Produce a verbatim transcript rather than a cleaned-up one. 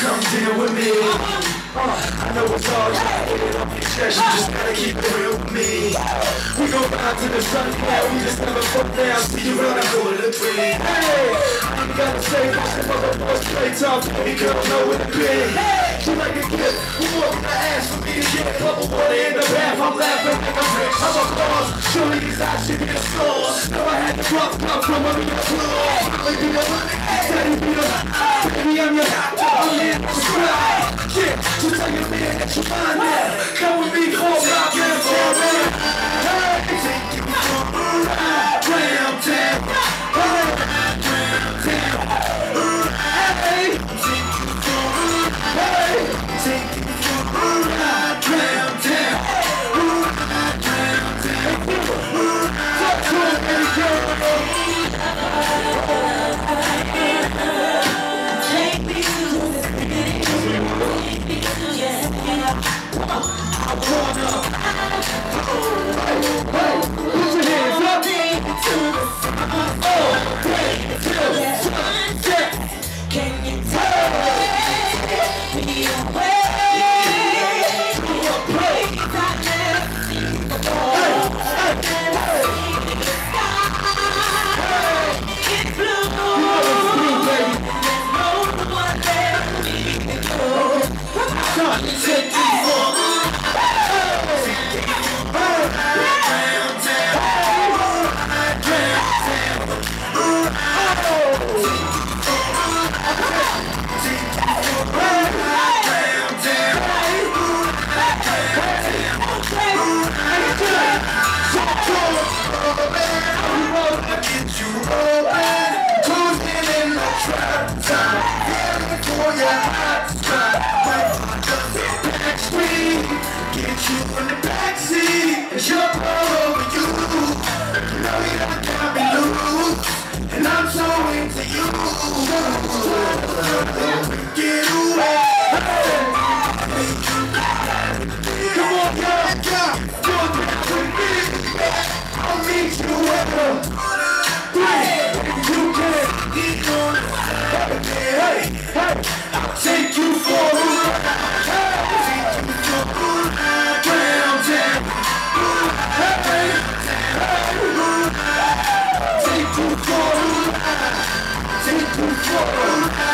come deal with me. Uh, I know it's hard, you gotta get it off your chest, you just gotta keep it real with me. We go down to the sun, yeah, we just never fuck down, see you run, I go to the tree. Hey, I ain't gotta say much, the motherfuckers play tough, baby girl know what it be. She like a gift, who wants to ask for me to get a cup of water in the bath, I'm laughing like I'm rich, I'm a boss, surely these eyes should be a score. Now I had to drop, come from under your floor. Baby, I'm steady, be the baby, I'm your doctor, I'm here to subscribe. Yeah, just tell your man that you mind that. Come with me, call rock and tell me. Hey, take you for a ride, round town. Hey, round town. Hey, take you for a ride. Hey, take you for a ride, round town. Ride round town. Talk to him, baby girl. Take me to the city. I wanna, hey, hey, put your hands up to the sun, oh, hey, to the sunset. Can you take me away to a place I've never seen before? Hey, hey, hey, the sky, it's blue, you know it's blue, baby. There's no one there for me to go. Time to take you for get you in the backseat and jump all over you. You know you don't got me loose, and I'm so into you. Get away. Come on, girl, girl, you're down with me. I'll meet you ever. You can get on the side. Hey, hey, I'll take you for a ride. Take you for a ride. Take you for a ride.